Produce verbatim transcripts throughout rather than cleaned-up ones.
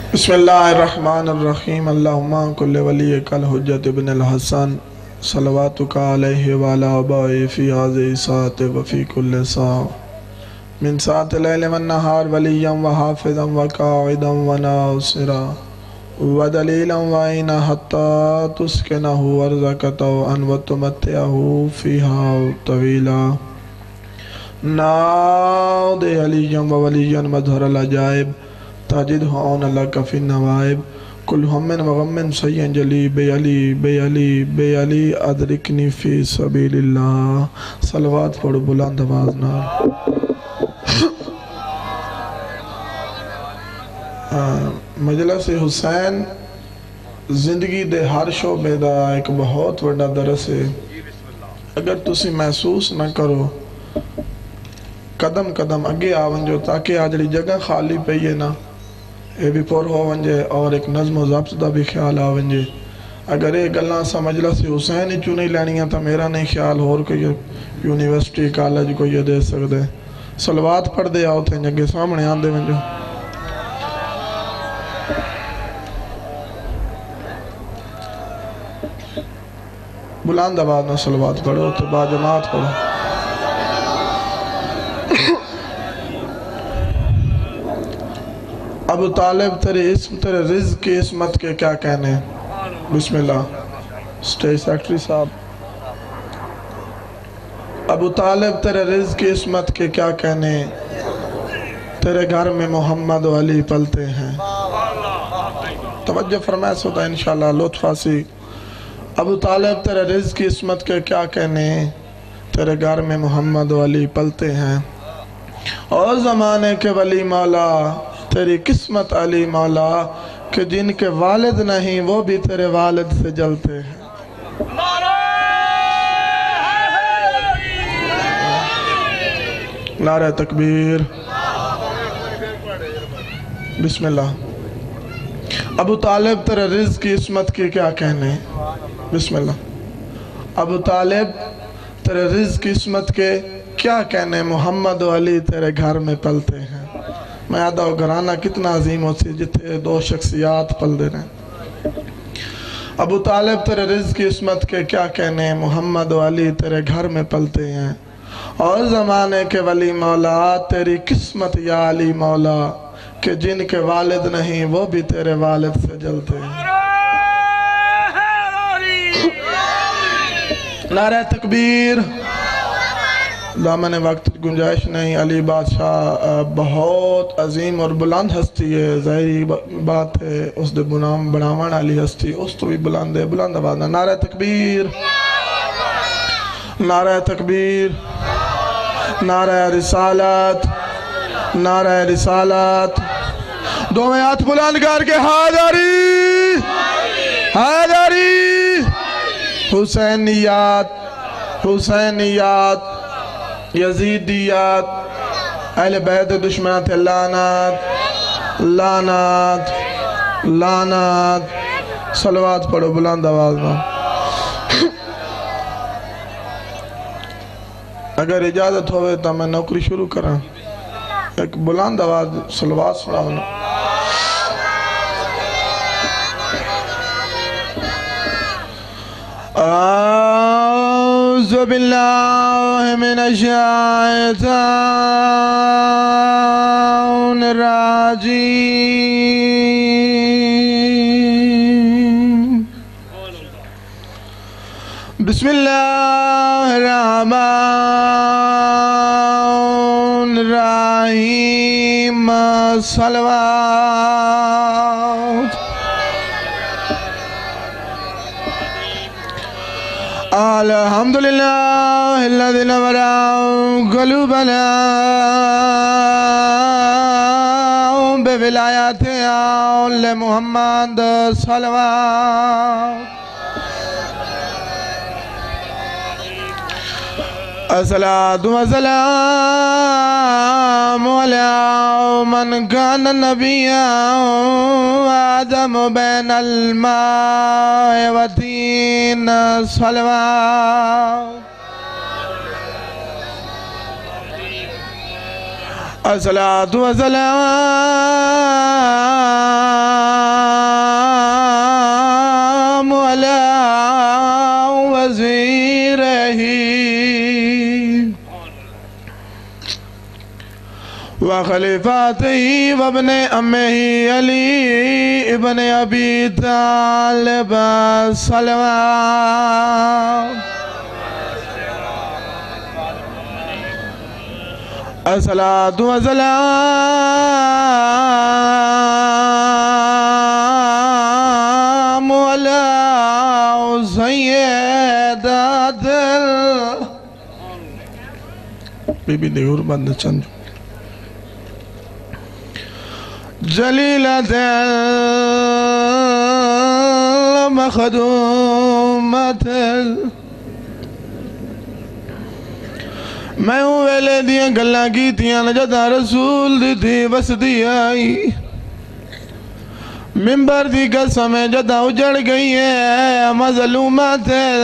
بسم اللہ الرحمن الرحیم اللہم کل ولی کل حجت ابن الحسن صلواتک علیہ وعلا آبائی فی حاضر ساعت وفی کل ساع من ساعت لیل والنہار ولیا وحافظا وقاعدا وناصرا ودلیلا وعینا حتی تسکنہ ورزقتا ان وتمتعہ فیہا طویلا ناود علیا وولیا مظہر العجائب تاجد ہون اللہ کفی النوائب کل ہمن وغمن سین جلی بے علی بے علی بے علی ادرکنی فی سبیل اللہ صلوات پڑھو بلند آوازنا مجلس حسین زندگی دے ہر شعبے دا ایک بہت بڑا درس ہے اگر تسی محسوس نہ کرو قدم قدم اگے آونجو تاکہ آجڑی جگہ خالی پہیے نا اے بھی پور ہو ونجے اور ایک نظم و ضبط دا بھی خیال آونجے اگر ایک اللہ سا مجلس حسین ہی چونی لینی ہے تا میرا نہیں خیال اور کوئی یونیورسٹی کالج کو یہ دے سکتے صلوات پڑھ دے آؤ تھے جگہ سامنے آن دے ونجو بلند آواز میں صلوات پڑھو تو با جماعت پڑھو ابو طالب تیرے اسم تیرے رزق کی اسمت کے کیا کہنے بسم اللہ سٹیج سیکٹری صاحب ابو طالب تیرے رزق کی اسمت کے کیا کہنے تیرے گھر میں محمد و علی پلتے ہیں توجہ فرمائے سوتا انشاءاللہ لطفہ سی ابو طالب تیرے رزق کی اسمت کے کیا کہنے تیرے گھر میں محمد و علی پلتے ہیں اور زمانے کے ولی مولا تیری قسمت علی مولا کہ جن کے والد نہیں وہ بھی تیرے والد سے جلتے ہیں نعرہ تکبیر بسم اللہ ابو طالب تیرے رزق کی اسمت کی کیا کہنے بسم اللہ ابو طالب تیرے رزق کی اسمت کے کیا کہنے محمد و علی تیرے گھر میں پلتے ہیں میں آدھا و گھرانہ کتنا عظیم ہوتی جتے دو شخصیات پل دے رہے ابو طالب تیرے رزق کی اسمت کے کیا کہنے محمد و علی تیرے گھر میں پلتے ہیں اور زمانے کے ولی مولا تیری قسمت یا علی مولا کہ جن کے والد نہیں وہ بھی تیرے والد سے جلتے ہیں نعرہ تکبیر دامن وقت گنجائش نہیں علی بادشاہ بہت عظیم اور بلند ہستی ہے ظاہری بات ہے اس دے بناوان علی ہستی اس تو بھی بلند ہے بلند آوازنا نعرہ تکبیر نعرہ تکبیر نعرہ رسالت نعرہ رسالت دو میں ہاتھ بلند کر کے حیدری حیدری حسینیات حسینیات یزیدیات اہل بیت دشمنات لعنات لعنات لعنات صلوات پڑھو بلند آواز میں اگر اجازت ہوئے تو میں نوکری شروع کروں ایک بلند آواز صلوات سناؤنا اعوذ باللہ من الشیطان الرجیم بسم اللہ الرحمن الرحیم صلوات الحمدللہ الذی نورا قلوبنا بولایات آل محمد صلوات الصلاة والسلام علی من کان نبیا وآدم بین الماء والطین صلوات الصلاة والسلام خلیفاتی و ابن امی علی ابن ابی طالب صلوات الصلاة والسلام على سیدات بی بی دیور بند چند جلیلت المخدومت میں ہوں ویلے دیاں گلاں کی تیاں جدا رسول دی تھی بس دی آئی ممبر دی قسم جدا اجڑ گئی ہے مظلومت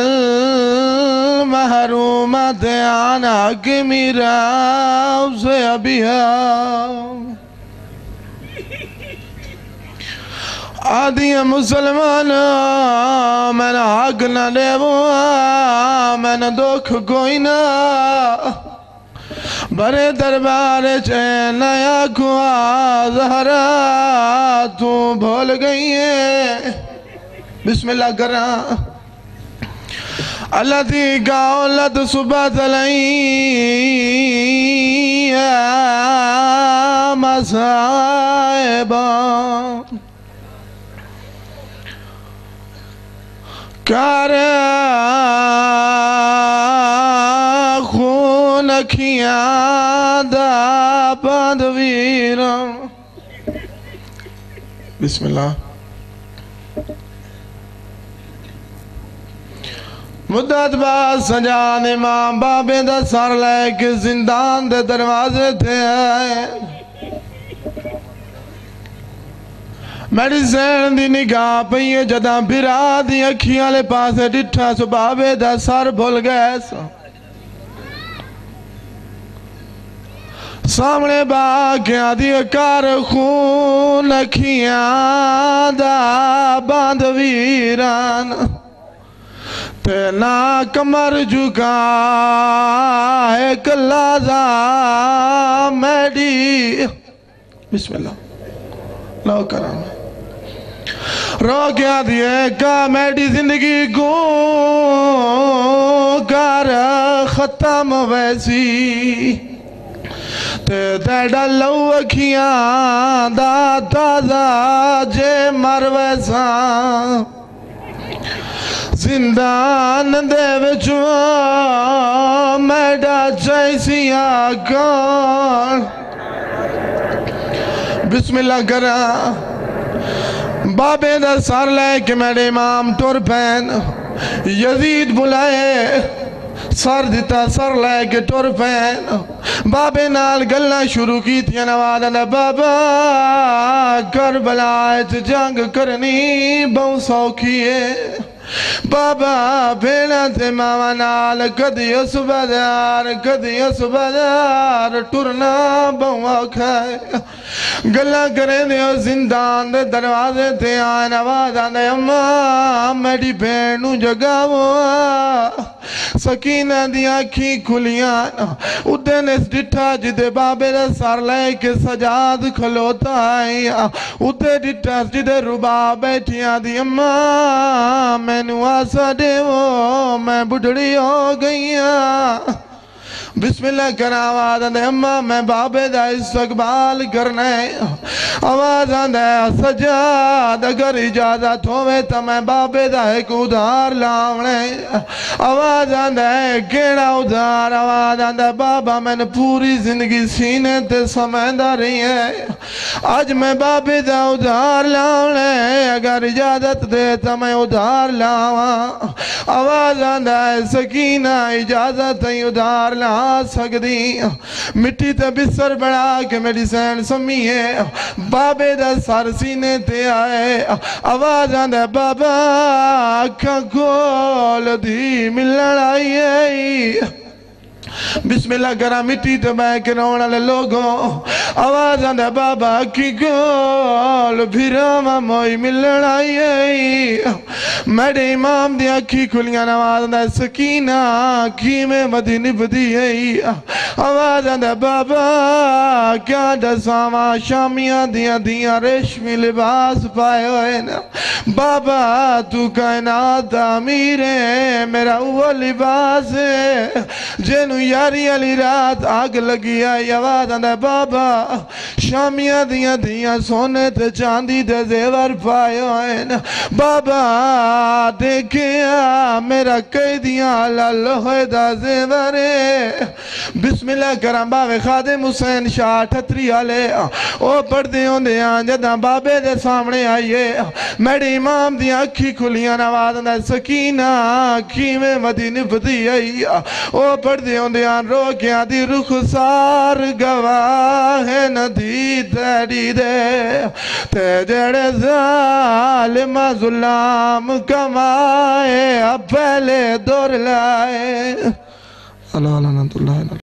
المحرومت عن حق میرا اسے ابیہا آدھی مسلمان میں نے حق نہ دے وہ میں نے دکھ کوئی نہ بڑے دربار چین نیا کھوا زہرا تو بھول گئی ہے بسم اللہ کرا اللہ تھی کا اولاد صبح تلائیں مصائبان کارا خون کھیاں دا بند ویرم بسم اللہ مدت بعد سجان امام بابے دا سر لے کے زندان دے دروازے تھے میری زین دی نگاہ پہیے جداں برا دی اکھیاں لے پاسے ڈٹھا سو بابے دا سر بھول گئے سو سامنے باقیاں دی کار خون اکھیاں دا باندھ ویران تینا کمر جھکا ایک لازا میڈی بسم اللہ لو کرام رو کیا دیئے کا میڈی زندگی کو کار ختم ویسی تے دیڑا لو اکھیاں دا تازہ جے مر ویسا زندان دے وچوں میڈا چیسی آکان بسم اللہ کرا بابے دا سار لے کے میرے امام ٹور پین یزید بلائے سر دیتا سر لے کے ٹور پین بابے نال گلنا شروع کی تھی نوادہ نا بابا کربلا ایت جنگ کرنی بہن سوکھیے بابا بھینا تھے ماما نال کدی صبح کدی صبح ٹرنا بہوا کھائے گلہ کریں دے زندان دے دروازے تھے آئین آواز آنے اماں میری بھینو جگاو سکینہ دی آنکھی کھلیاں ادھے نے ڈٹھا جدے بابے دے سار لے کے سجاد کھلوتا آئی ادھے ڈٹھا جدے ربا بیٹھیاں دی اماں میں نواسا دے وہ میں بڑھڑی ہو گئیاں بسم اللہ کرنا آواز آندھے اماں میں بابے دا استقبال کرنے آواز آندھے سجاد اگر اجازت ہوئے تو میں بابے دا ایک ادھار لاؤنے آواز آندھے کیڑا ادھار آواز آندھے بابا میں نے پوری زندگی سینے تے سمیندہ رہی ہے آج میں بابے دا ادھار لاؤنے اگر اجازت دے تو میں ادھار لاؤں آواز آندھے سکینہ اجازت ہے ادھار لاؤں سکتی مٹی تے بسر بڑھا کے میری سین سمی ہے بابے دا سار سینے تے آئے آواز آندھے بابا اکھا کھول دی ملن آئی ہے بسم اللہ کرا مٹی تو بہ کے رونا لے لوگوں آواز آندہ بابا کی گول بھیراما موئی ملن آئی میرے امام دی اکھی کھلیاں آواز آندہ سکینہ کی میں مدینی بدی ہے آواز آندہ بابا کیا دساما شامیاں دیاں دیاں ریشمی لباس پائے ہوئے نا بابا تو کائنات امیر ہے میرا وہ لباس ہے جنو یاری علی رات آگ لگی آئی آواز آندہ بابا شامیاں دیاں دیاں سونے تے چاندی تے زیور پائے ہوئے نا بابا دیکھیا میرا قیدیاں لالوہ دا زیور ہے بسم اللہ کرم باوے خادم حسین شاہ ٹھتری آلے او پردے ہوندے آنجدہ بابے دے سامنے آئیے میرے امام دی اکھی کھلیاں نواز اندہ سکینہ کی میں مدینی بدی آئی او پردے ہوندے آن رو کیا دی رخسار گواہ ہے ندی تیری دے تے جڑے ظالم ظلام کمائے اب پہلے دور لائے اللہ اللہ نت اللہ